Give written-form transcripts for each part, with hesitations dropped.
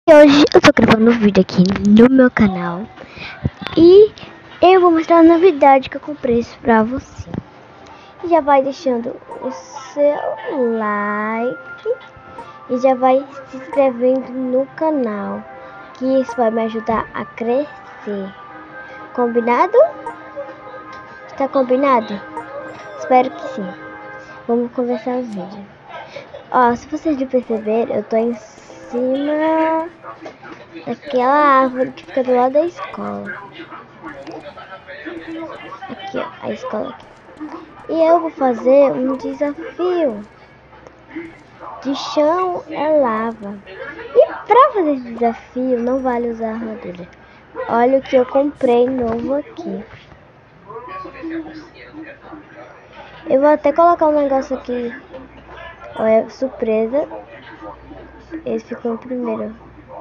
Hoje eu tô gravando um vídeo aqui no meu canal e eu vou mostrar a novidade que eu comprei pra você. Já vai deixando o seu like e já vai se inscrevendo no canal, que isso vai me ajudar a crescer. Combinado? Está combinado? Espero que sim. Vamos começar o vídeo. Ó, se vocês não perceberem, eu tô em cima daquela árvore que fica do lado da escola. Aqui, ó, a escola aqui. E eu vou fazer um desafio de chão é lava. E pra fazer esse desafio não vale usar armadura. Olha o que eu comprei novo aqui. Eu vou até colocar um negócio aqui. Olha, surpresa. Esse ficou em primeiro.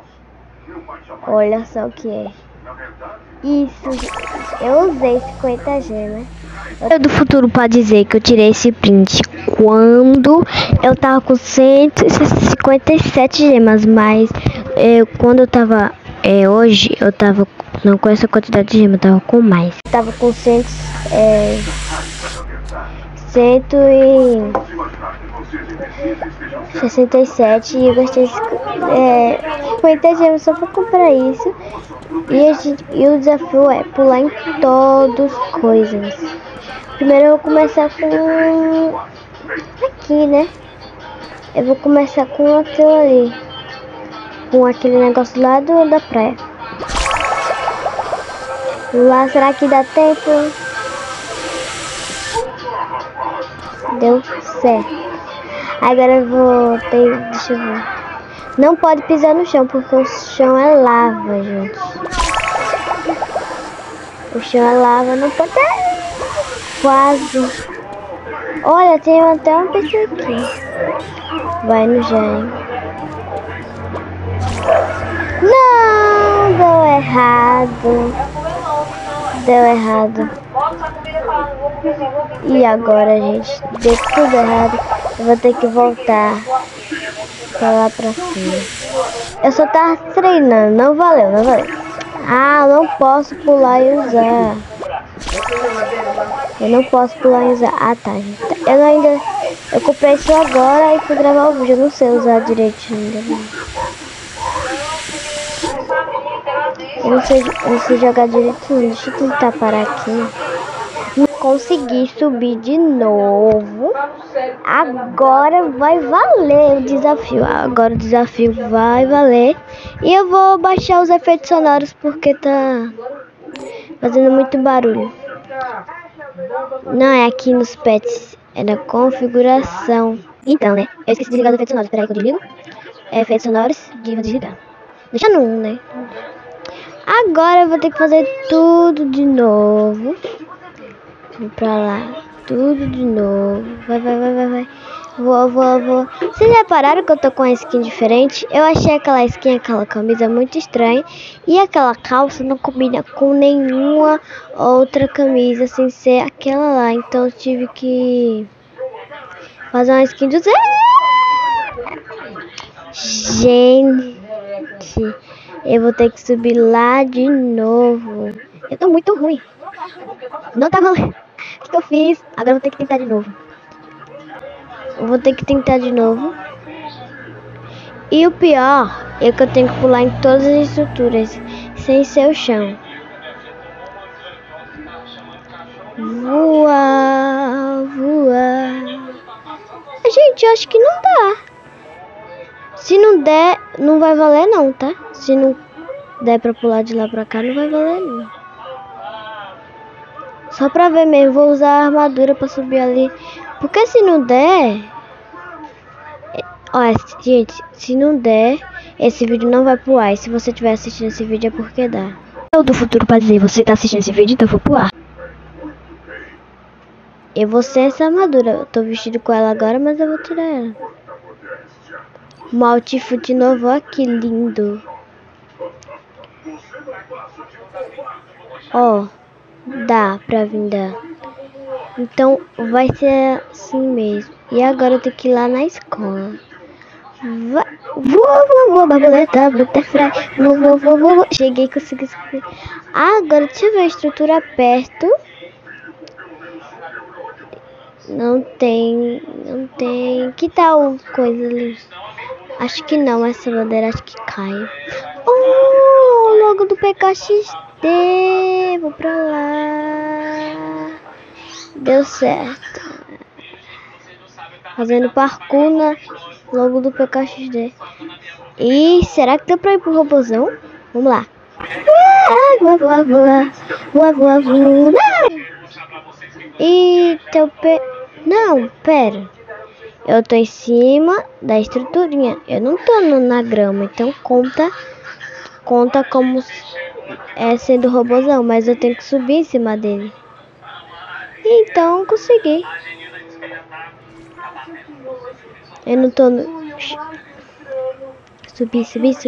Olha só o que é. Isso, eu usei 50 gemas. Eu do futuro pode dizer que eu tirei esse print quando eu tava com 157 gemas, mas quando eu tava hoje eu tava não com essa quantidade de gemas, eu tava com mais. Eu tava com 167 e eu gastei 50 gemas só pra comprar isso. E o desafio é pular em todas as coisas. Primeiro eu vou começar com aqui, né? Eu vou começar com aquilo ali, com aquele negócio lá da praia. Lá, será que dá tempo? Deu certo. Agora eu vou ter, deixa eu ver. Não pode pisar no chão, porque o chão é lava, gente. O chão é lava, não pode. Quase. Olha, tem até uma pessoa aqui. Vai no Jaime. Não, deu errado. Deu errado. E agora, gente, deu tudo errado. Eu vou ter que voltar pra lá pra cima. Eu só tava treinando, não valeu, não valeu. Ah, eu não posso pular e usar. Eu não posso pular e usar. Ah, tá, gente. Eu comprei isso agora e fui gravar o vídeo. Eu não sei usar direitinho ainda. Eu não sei jogar direitinho. Deixa eu tentar parar aqui. Consegui subir de novo. Agora vai valer o desafio. Agora o desafio vai valer. E eu vou baixar os efeitos sonoros porque tá fazendo muito barulho. Não é aqui nos pets, é na configuração. Então, né? Eu esqueci de desligar os efeitos sonoros. Peraí que eu desligo. Efeitos sonoros, vou desligar. Deixa no 1, né? Agora eu vou ter que fazer tudo de novo. Vou pra lá. Tudo de novo. Vai. Vou. Vocês repararam que eu tô com uma skin diferente? Eu achei aquela skin, aquela camisa muito estranha. E aquela calça não combina com nenhuma outra camisa sem ser aquela lá. Então eu tive que fazer uma skin do zero. Gente, eu vou ter que subir lá de novo. Eu tô muito ruim. Não tá valendo. O que eu fiz? Agora eu vou ter que tentar de novo. E o pior é que eu tenho que pular em todas as estruturas sem ser o chão. Voa. Gente, eu acho que não dá. Se não der, não vai valer não, tá? Se não der pra pular de lá pra cá, não vai valer não. Só pra ver mesmo, vou usar a armadura pra subir ali. Porque se não der... Olha, gente, se não der, esse vídeo não vai pro ar. E se você estiver assistindo esse vídeo é porque dá. Eu do futuro pra dizer, você tá assistindo esse vídeo, então eu vou pro ar. Eu vou ser essa armadura. Eu tô vestido com ela agora, mas eu vou tirar ela. Um outfit novo, ó, que lindo. Ó, dá pra vir dar. Então vai ser assim mesmo. E agora eu tenho que ir lá na escola. Voa, borboleta, butterfly. Voa. Cheguei, consegui subir. Agora, deixa eu ver a estrutura perto. Não tem. Que tal coisa ali? Acho que não, essa bandeira acho que cai. Oh, logo do PKXD. Vou pra lá. Deu certo. Fazendo parkour na logo do PKXD. E será que dá pra ir pro robôzão? Vamos lá. Voa. Eita, não, pera. Eu tô em cima da estruturinha. Eu não tô na grama, então conta como sendo robôzão, mas eu tenho que subir em cima dele. Então eu consegui. Eu não tô no... Subir.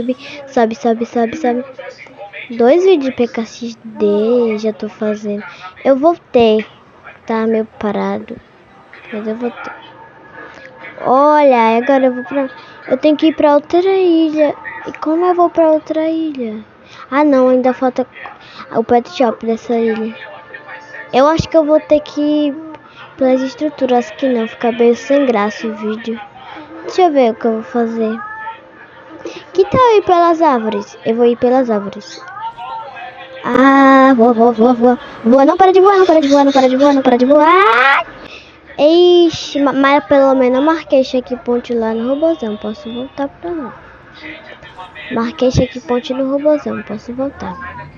Sobe. 2 vídeos de PKXD já tô fazendo. Eu voltei. Tá meio parado. Mas eu voltei. Olha, agora eu tenho que ir pra outra ilha. E como eu vou pra outra ilha? Ah não, ainda falta o pet shop dessa ilha. Eu acho que eu vou ter que ir pelas estruturas, que não, fica bem sem graça o vídeo. Deixa eu ver o que eu vou fazer. Que tal eu ir pelas árvores? Eu vou ir pelas árvores. Ah, voa. Não para de voar. Ixi, mas pelo menos eu marquei checkpoint lá no robôzão. Posso voltar pra lá. Marquei checkpoint no robôzão. Posso voltar.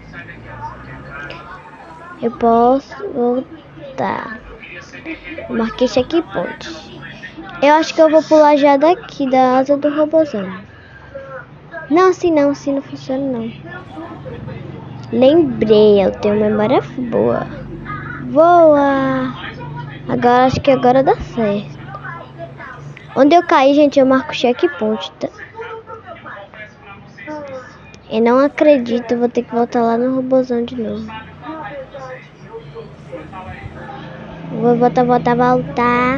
Eu posso voltar. Marquei checkpoint. Eu acho que eu vou pular já daqui, da asa do robôzão. Não, assim não funciona não. Lembrei, eu tenho memória boa. Voa! Agora, acho que agora dá certo. Onde eu caí, gente, eu marco checkpoint, tá? Eu não acredito, eu vou ter que voltar lá no robôzão de novo. Vou voltar.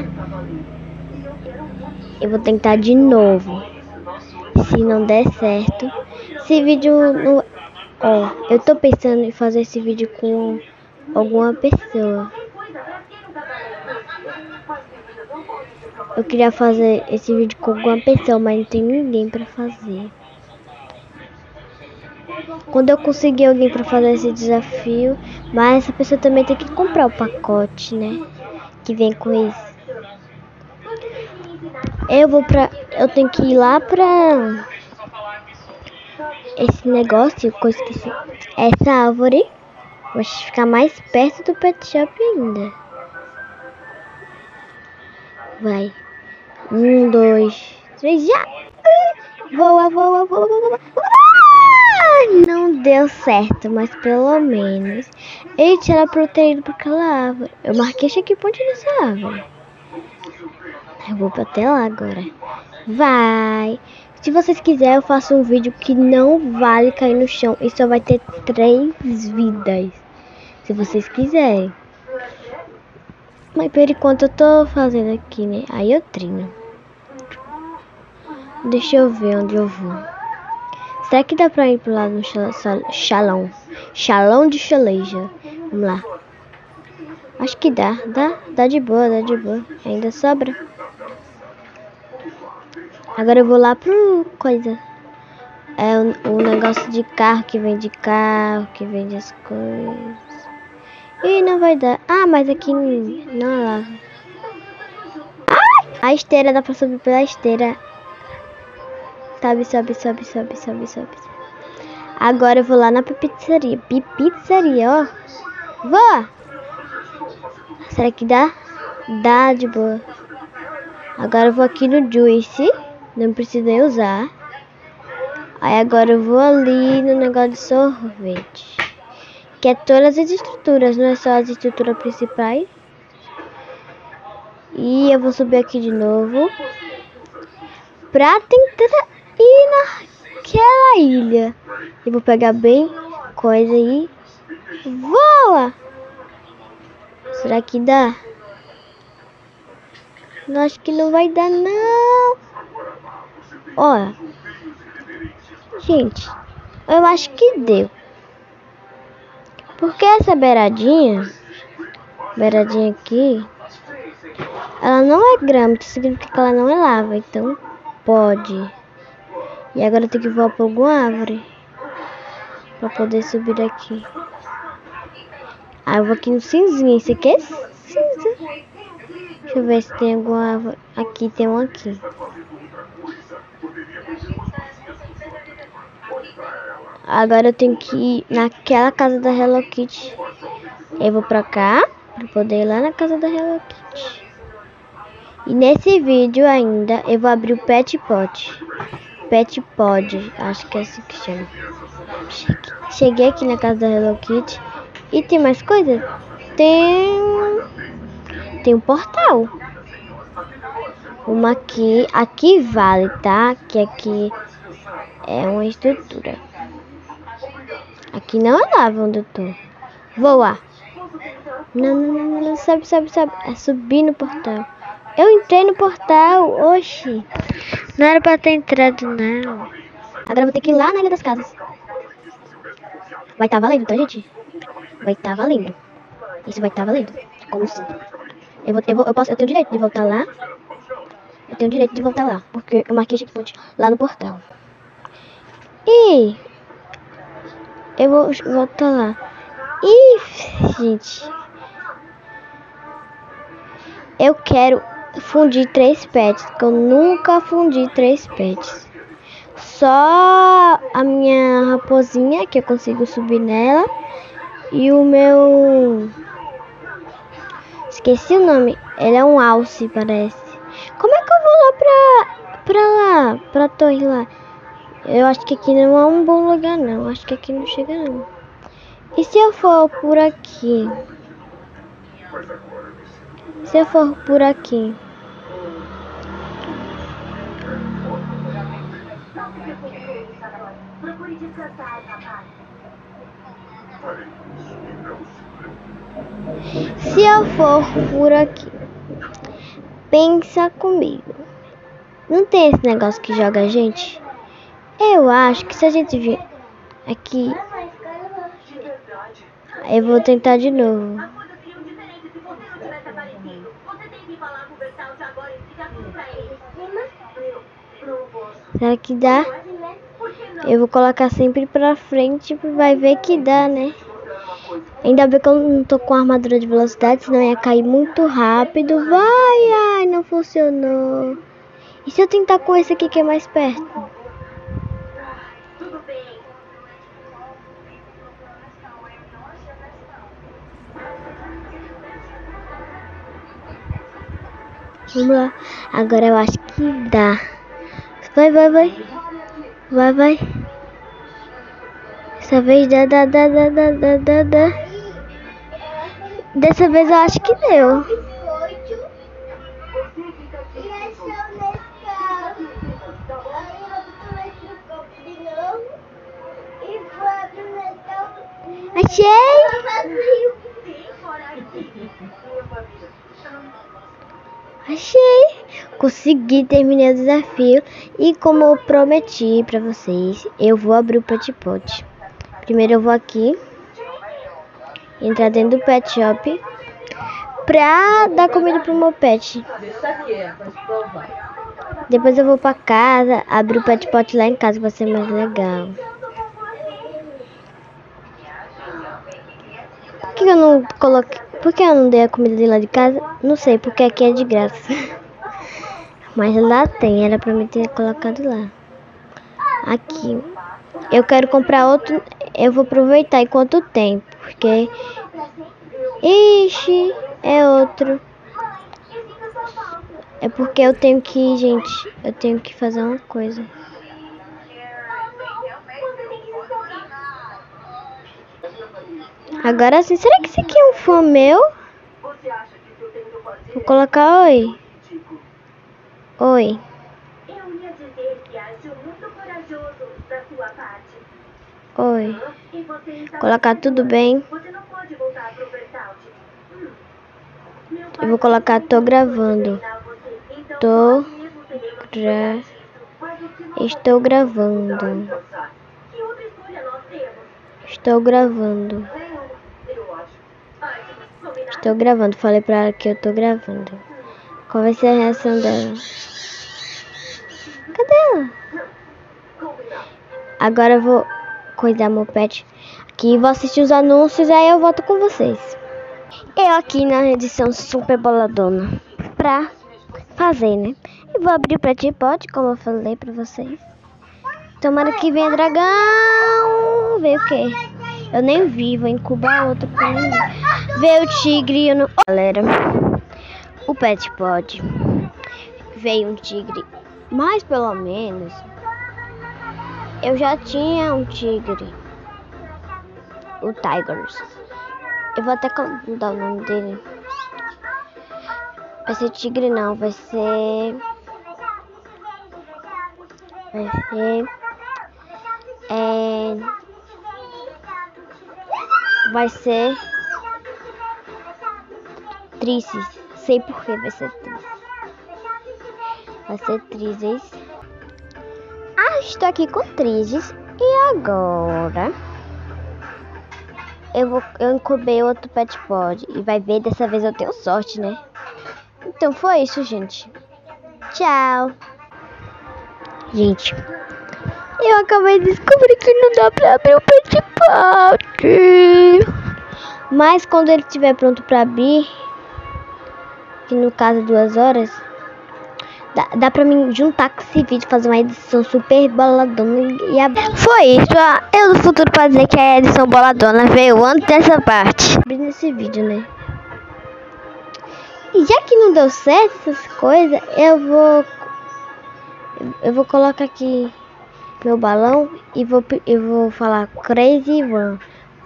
Eu vou tentar de novo. Se não der certo. Esse vídeo não... Ó, eu tô pensando em fazer esse vídeo com alguma pessoa. Eu queria fazer esse vídeo com alguma pessoa, mas não tem ninguém pra fazer. Quando eu conseguir alguém pra fazer esse desafio, mas essa pessoa também tem que comprar o pacote, né? Que vem com isso. Eu tenho que ir lá pra esse negócio que eu esqueci. Essa árvore. Vou ficar mais perto do pet shop ainda. Vai. 1, 2, 3, já! Voa. Não deu certo, mas pelo menos. Eita, era pra eu ter ido pra aquela árvore. Eu marquei checkpoint nessa árvore. Eu vou até lá agora. Vai. Se vocês quiserem, eu faço um vídeo que não vale cair no chão. E só vai ter 3 vidas. Se vocês quiserem. Mas por enquanto eu tô fazendo aqui, né? Aí eu treino. Deixa eu ver onde eu vou. Será que dá pra ir pro lado no Xalão? Xalão de Chaleja. Vamos lá. Acho que dá. Dá de boa. Ainda sobra. Agora eu vou lá pro coisa. É o negócio de carro, que vende as coisas. Ih, não vai dar. Ah, mas aqui não é lá. Ai! A esteira, dá pra subir pela esteira. Sobe. Agora eu vou lá na pizzaria. Pizzaria, ó. Vou! Será que dá? Dá de boa. Agora eu vou aqui no Juice. Não preciso nem usar. Aí agora eu vou ali no negócio de sorvete. Que é todas as estruturas, não é só as estruturas principais. E eu vou subir aqui de novo. Pra tentar ir naquela ilha. Eu vou pegar bem coisa aí. Voa! Será que dá? Não, acho que não vai dar, não. Ó, gente, eu acho que deu. Porque essa beiradinha aqui, ela não é grama, isso significa que ela não é lava, então pode. E agora eu tenho que voar para alguma árvore para poder subir daqui. Ah, eu vou aqui no cinzinho, esse aqui é cinza. Deixa eu ver se tem alguma árvore. Aqui tem um aqui. Agora eu tenho que ir naquela casa da Hello Kitty. Eu vou pra cá pra poder ir lá na casa da Hello Kitty. E nesse vídeo ainda eu vou abrir o Pet Pot. Pet Pod, acho que é assim que chama. Cheguei aqui na casa da Hello Kitty. E tem mais coisa? Tem um portal. Uma aqui. Aqui vale, tá? Que aqui é uma estrutura. Aqui não é lava onde eu tô. Voar. Não, sabe. É subir no portal. Eu entrei no portal. Oxi. Não era pra ter entrado, não. Agora eu vou ter que ir lá na Ilha das Casas. Vai estar valendo, tá, gente? Vai estar valendo. Isso vai estar valendo. Como assim? Eu tenho direito de voltar lá. Eu tenho direito de voltar lá. Porque eu marquei checkpoint lá no portal. E eu vou voltar lá. E, gente, eu quero fundir 3 pets. Que eu nunca fundi 3 pets. Só a minha raposinha, que eu consigo subir nela. E o meu... Esqueci o nome. Ele é um alce, parece. Como é que eu vou lá pra torre lá? Eu acho que aqui não é um bom lugar, não. Acho que aqui não chega, não. E se eu for por aqui? Se eu for por aqui? Se eu for por aqui, pensa comigo. Não tem esse negócio que joga a gente? Eu acho que se a gente vir aqui, eu vou tentar de novo. Será que dá? Eu vou colocar sempre pra frente, vai ver que dá, né? Ainda bem que eu não tô com armadura de velocidade, senão ia cair muito rápido. Ai, não funcionou. E se eu tentar com esse aqui que é mais perto? Vamos lá. Agora eu acho que dá. Vai. Dessa vez dá. Dessa vez eu acho que deu. Achei! Consegui, terminei o desafio. E como eu prometi pra vocês, eu vou abrir o Pet Pot. Primeiro eu vou aqui, entrar dentro do pet shop pra dar comida pro meu pet. Depois eu vou pra casa, abrir o Pet Pot lá em casa, vai ser mais legal. Por que eu não coloquei? Por que eu não dei a comida de lá de casa? Não sei, porque aqui é de graça. Mas lá tem, era pra mim ter colocado lá. Aqui. Eu quero comprar outro. Eu vou aproveitar enquanto tem, porque... Ixi, é outro. É porque eu tenho que, gente, eu tenho que fazer uma coisa. Agora sim, será que esse aqui é um fã meu? Vou colocar oi. Oi. Oi. Colocar tudo bem. Eu vou colocar tô gravando. Tô gravando. Estou gravando. Estou gravando. Estou gravando. Falei pra ela que eu tô gravando. Qual vai ser a reação dela? Cadê ela? Agora eu vou cuidar meu pet aqui, vou assistir os anúncios, aí eu volto com vocês. Eu aqui na edição super boladona pra fazer, né? Eu vou abrir o Pet Pot, como eu falei pra vocês. Tomara que venha dragão. Veio o quê? Eu nem vi, vou incubar outro pra mim. Veio o tigre, eu não... Galera, o Pet Pot veio um tigre, mas pelo menos eu já tinha um tigre, o Tigers. Eu vou até mudar o nome dele. Vai ser tigre não, vai ser Trizes. Sei por que vai ser Trizes. Vai ser Trizes. Ah, estou aqui com Trizes. E agora eu incubei outro Pet Pod. E vai ver, dessa vez eu tenho sorte, né? Então foi isso, gente. Tchau. Gente, eu acabei de descobrir que não dá pra abrir o Pet Pod. Mas quando ele estiver pronto pra abrir, que no caso 2 horas, dá pra mim juntar com esse vídeo, fazer uma edição super boladona e abrir. Foi isso. Eu no futuro pra dizer que a edição boladona veio antes dessa parte. Abrir nesse vídeo, né? E já que não deu certo essas coisas, eu vou colocar aqui meu balão e eu vou falar Crazy One.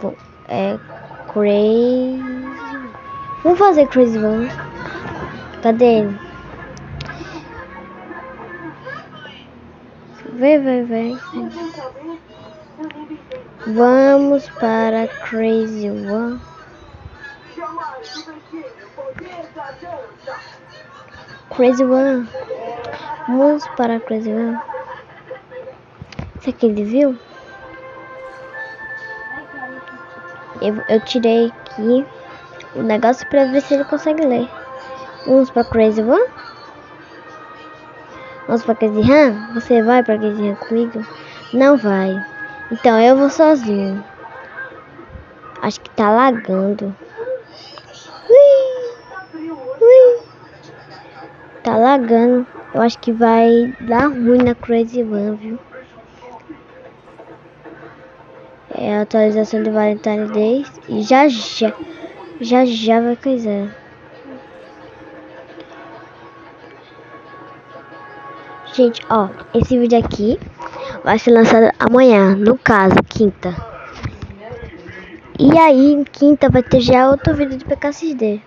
Crazy. Vamos fazer Crazy One. Cadê ele? Vai. Vamos para Crazy One. Crazy One. Vamos para Crazy One. Isso aqui ele viu? Eu tirei aqui o negócio para ver se ele consegue ler. Vamos para Crazy One. Vamos para Crazy One? Você vai para Crazy One comigo? Não vai. Então eu vou sozinho. Acho que tá lagando. Ui. Tá lagando. Eu acho que vai dar ruim na Crazy One, viu? É a atualização de Valentine's Day. E já vai coisar. Gente, ó, esse vídeo aqui vai ser lançado amanhã, no caso, quinta. E aí, quinta vai ter já outro vídeo de PKXD.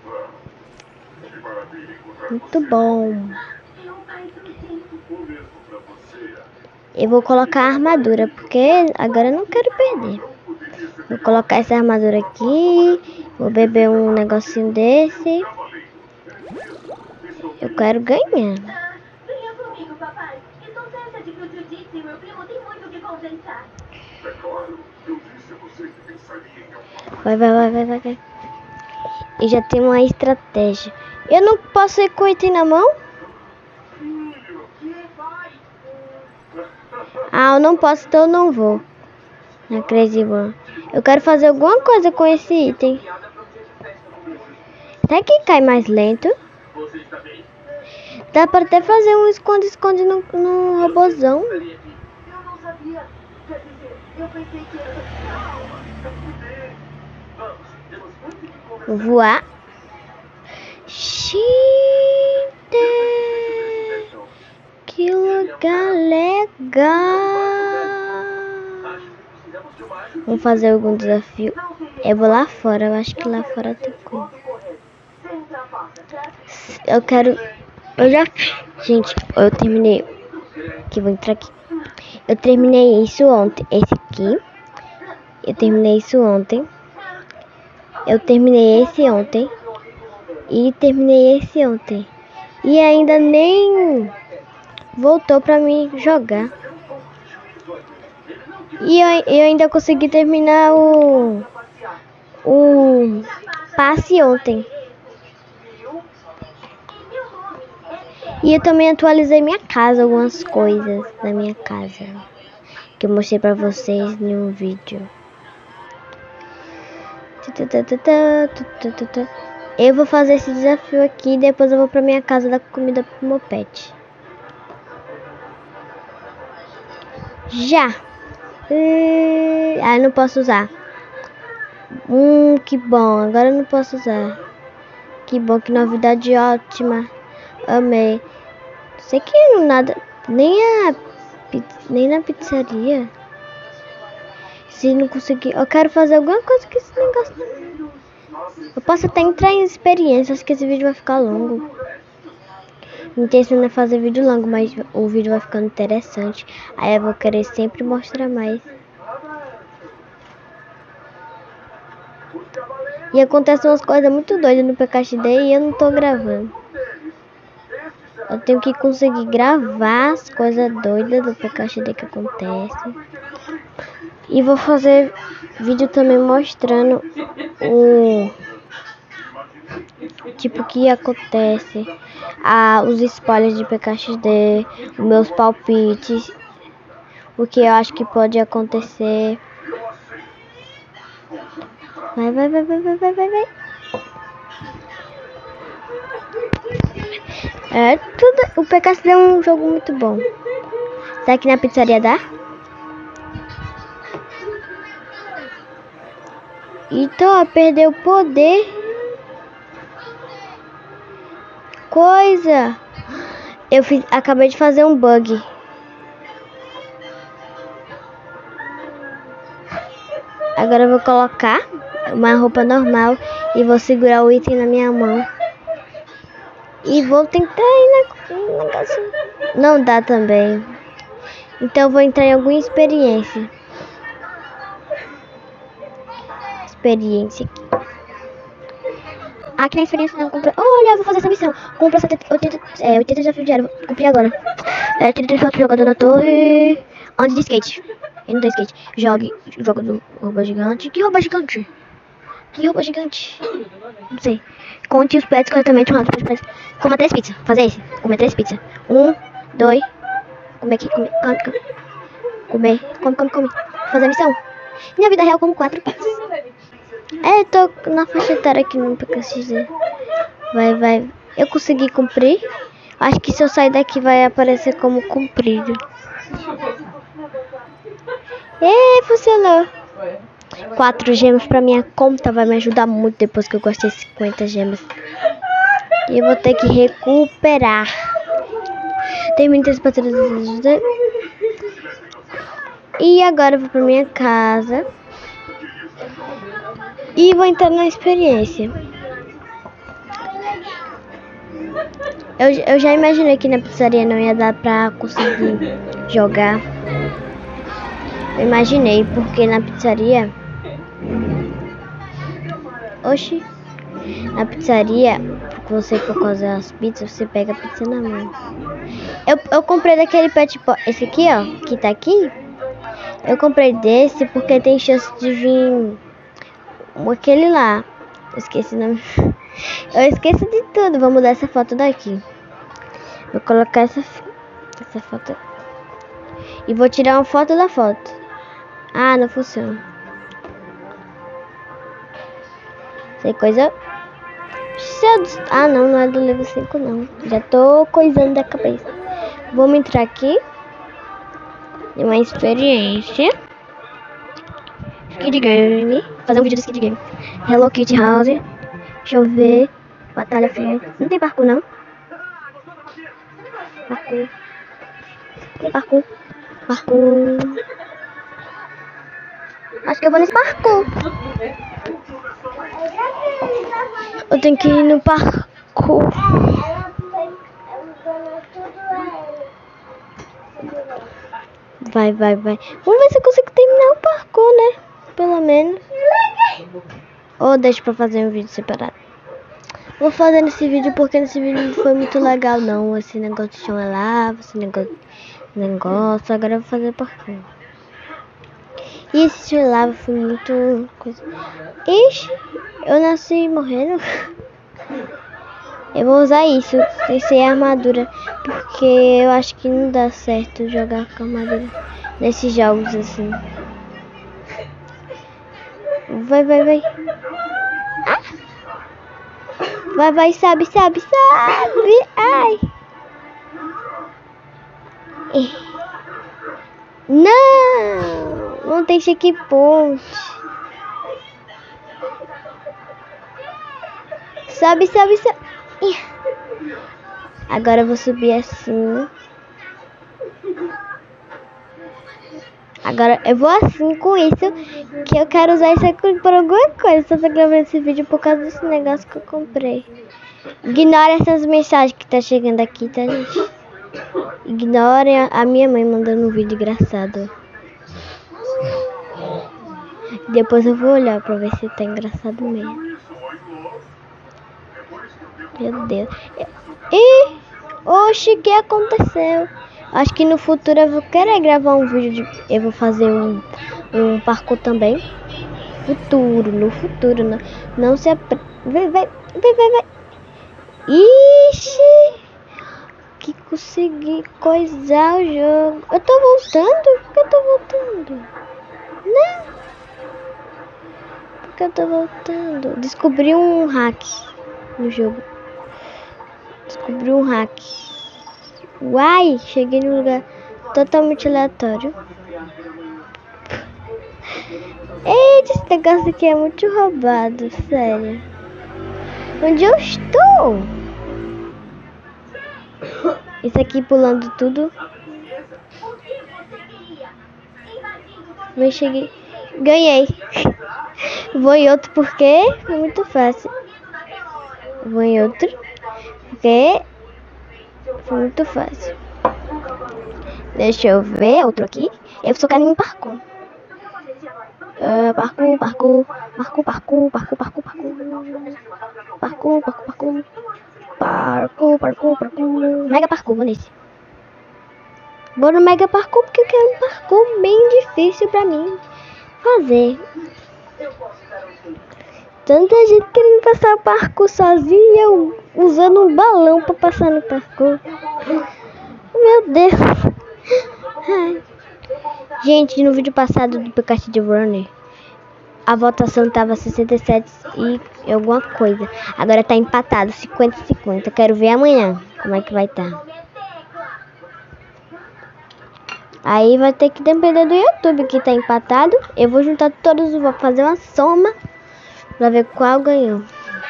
Muito bom. Eu vou colocar a armadura, porque agora eu não quero perder. Vou colocar essa armadura aqui. Vou beber um negocinho desse. Eu quero ganhar. Vai. E já tem uma estratégia. Eu não posso ir com o item na mão? Ah, eu não posso, então eu não vou na Crazy One. Eu quero fazer alguma coisa com esse item. Até que cai mais lento. Dá pra até fazer um esconde-esconde no robozão. Vou voar. Gente, que lugar legal. Vamos fazer algum desafio. Eu vou lá fora. Eu acho que lá fora tem coisa. Gente, eu terminei. Aqui, vou entrar aqui. Eu terminei isso ontem. Esse aqui. Eu terminei isso ontem. Eu terminei esse ontem. E terminei esse ontem. E ainda nem voltou pra mim jogar. E eu ainda consegui terminar o passe ontem. E eu também atualizei minha casa, algumas coisas da minha casa, que eu mostrei pra vocês em um vídeo. Eu vou fazer esse desafio aqui e depois eu vou pra minha casa dar comida pro meu pet. Já! Ah, não posso usar. Que bom, agora eu não posso usar. Que bom, que novidade ótima. Amei. Sei que nada, nem na pizzaria. Se não conseguir, eu quero fazer alguma coisa com esse negócio. Eu posso até entrar em experiência, acho que esse vídeo vai ficar longo. Minha intenção é fazer vídeo longo, mas o vídeo vai ficando interessante. Aí eu vou querer sempre mostrar mais. E acontecem umas coisas muito doidas no PKXD e eu não tô gravando. Eu tenho que conseguir gravar as coisas doidas do PKXD que acontecem. E vou fazer vídeo também mostrando o tipo que acontece, os spoilers de PKXD, os meus palpites, o que eu acho que pode acontecer. Vai. O PKXD é um jogo muito bom. Será que na pizzaria dá? Então, a perder o poder. Coisa. Acabei de fazer um bug. Agora eu vou colocar uma roupa normal e vou segurar o item na minha mão. E vou tentar ir no negócio. Não dá também. Então eu vou entrar em alguma experiência. Aqui na experiência não compra. Olha, eu vou fazer essa missão. Compra 80 desafios diários. Vou cumprir agora. 34 jogador na torre. Antes de skate. Eu não tenho skate. Jogo do rouba gigante. Que rouba gigante? Não sei. Conte os pets corretamente. Coma 3 pizzas. Fazer esse. Comer 3 pizzas. 1, 2. Comer aqui. Come. Fazer a missão. Minha vida real como 4 pizzas. Eu tô na faixa etária aqui no PKXD. Vai. Eu consegui cumprir. Acho que se eu sair daqui vai aparecer como cumprido. Funcionou. 4 gemas pra minha conta vai me ajudar muito depois que eu gastei 50 gemas. E eu vou ter que recuperar. Tem muitas patrulhas. E agora eu vou pra minha casa. E vou entrar na experiência. Eu já imaginei que na pizzaria não ia dar pra conseguir jogar. Eu imaginei, porque na pizzaria... Na pizzaria, porque você for fazer as pizzas, você pega a pizza na mão. Eu comprei daquele pet... Esse aqui, ó, que tá aqui. Eu comprei desse porque tem chance de vir... aquele lá. Eu esqueci o nome. Eu esqueço de tudo. Vou mudar essa foto daqui. Vou colocar essa foto. E vou tirar uma foto da foto. Ah, não funciona. Sei coisa. Não é do level 5 não. Já tô coisando da cabeça. Vamos entrar aqui. Tem uma experiência. Skid Game. Fazer um vídeo de Skid Game. Hello Kitty House. Deixa eu ver. Batalha Fiel. Não tem parkour não. Parkour. Acho que eu vou nesse parkour. Eu tenho que ir no parkour. Vai. Vamos ver se eu consigo terminar o parkour, né? Pelo menos. Ou deixa pra fazer um vídeo separado. Vou fazer nesse vídeo porque nesse vídeo não foi muito legal não. Esse negócio de chão é lava, esse negócio. Agora eu vou fazer parkour. E esse lava foi muito coisa. Ixi, eu nasci morrendo. Eu vou usar isso, sem armadura, porque eu acho que não dá certo jogar com armadura nesses jogos assim. Vai. Ah! Vai, sabe. Ai. Não tem checkpoint. Sobe. Agora eu vou subir assim. Agora eu vou assim com isso, que eu quero usar isso aqui por alguma coisa. Só tô gravando esse vídeo por causa desse negócio que eu comprei. Ignore essas mensagens que tá chegando aqui, tá, gente? Ignore a minha mãe mandando um vídeo engraçado. Depois eu vou olhar pra ver se tá engraçado mesmo. Meu Deus. Oxi, o que aconteceu? Acho que no futuro eu vou querer gravar um vídeo eu vou fazer um parkour também. No futuro. Não se vai. Ixi! Que consegui coisar o jogo. Eu tô voltando? Por que eu tô voltando? Não! Por que eu tô voltando? Descobri um hack no jogo. Uai! Cheguei num lugar totalmente aleatório. Eita, esse negócio aqui é muito roubado, sério. Onde eu estou? Isso aqui pulando tudo. Eu cheguei. Ganhei. Vou em outro porque é muito fácil. Vou em outro porque foi muito fácil. Deixa eu ver outro aqui. Eu só quero em parkour. Parkour. Mega parkour, vou nesse. Vou no mega parkour porque eu quero um parkour bem difícil pra mim fazer. Tanta gente querendo passar o parkour sozinha, eu usando um balão pra passar no parkour. Meu Deus. Ai. Gente, no vídeo passado do Pikachu de Runner, a votação tava 67 e alguma coisa. Agora tá empatado, 50-50. Quero ver amanhã como é que vai estar. Aí vai ter que depender do YouTube que tá empatado. Eu vou juntar todos, vou fazer uma soma pra ver qual ganhou.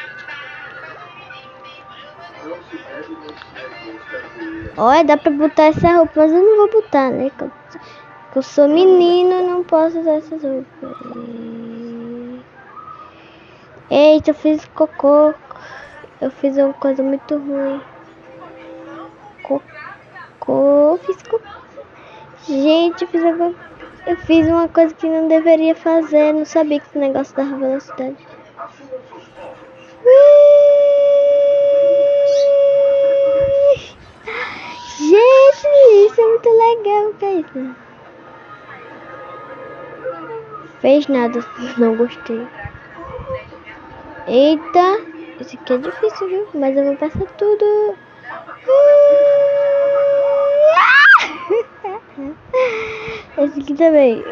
Olha, dá pra botar essa roupa, mas eu não vou botar, né? Eu sou menina, não posso usar essas roupas. Eita, eu fiz cocô. Eu fiz uma coisa muito ruim. Fiz cocô. Gente, eu fiz uma coisa que não deveria fazer. Não sabia que o negócio dava velocidade. Gente, isso é muito legal. O que é isso? Fez nada, não gostei. Eita, esse aqui é difícil, viu? Mas eu vou passar tudo. Esse aqui também.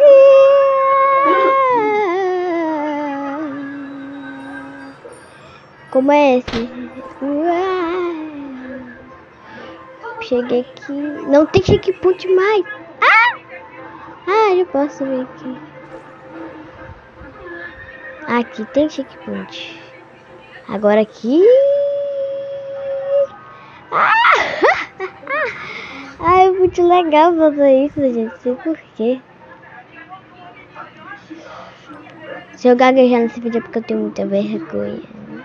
Como é esse? Cheguei aqui. Não tem checkpoint mais. Eu posso ver aqui. Aqui tem checkpoint. Agora aqui. É muito legal fazer isso, gente. Não sei porquê. Se eu gaguejar nesse vídeo é porque eu tenho muita vergonha.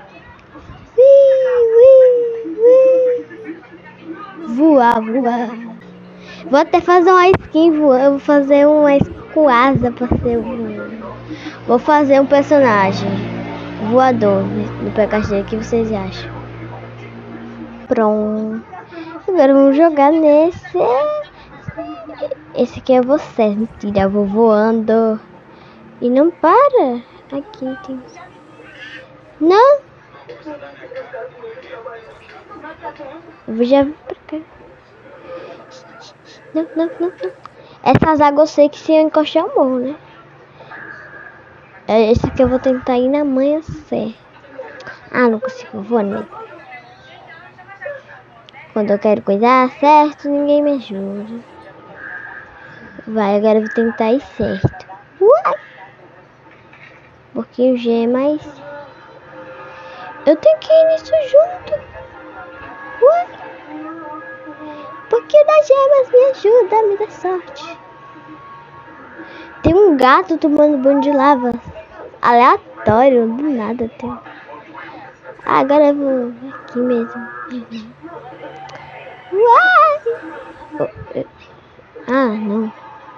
Voar. Vou até fazer uma skin voando. Eu vou fazer uma skin com asa pra ser Vou fazer um personagem voador no Pikachu. O que vocês acham? Pronto. Agora vamos jogar nesse. Esse aqui é você. Mentira, eu vou voando. E não para. Aqui tem... Não. Eu já vou pra cá. Não, não, não, não. Essas águas eu sei que se eu encostar eu morro, né? Esse aqui eu vou tentar ir na manhã certa. Ah, não consigo, vou nele. Quando eu quero coisar certo, ninguém me ajuda. Vai, agora eu vou tentar ir certo. Uai! Porque o G é mais... Eu tenho que ir nisso junto. Uai! Porque das gemas me ajuda, me dá sorte. Tem um gato tomando banho de lava. Aleatório, do nada tem. Ah, agora eu vou aqui mesmo. Uai! Ah, não.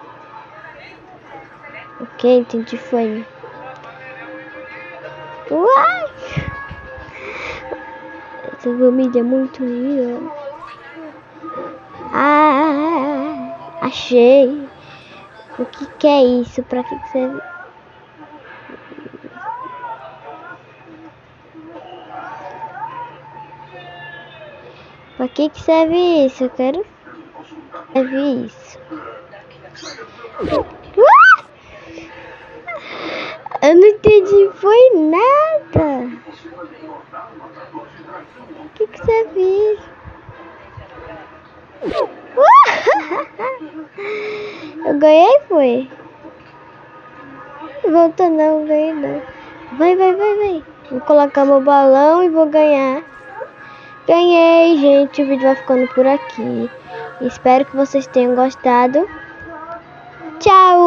Ok, entendi, foi. Uai! Essa família é muito linda. Ah, achei. O que é isso? Pra que serve? Pra que serve isso? Eu quero... Serve isso. Eu não entendi, foi nada. O que serve isso? Eu ganhei, foi? Volta não, ganhei não. Vai, vai, vai, vai. Vou colocar meu balão e vou ganhar. Ganhei, gente. O vídeo vai ficando por aqui. Espero que vocês tenham gostado. Tchau!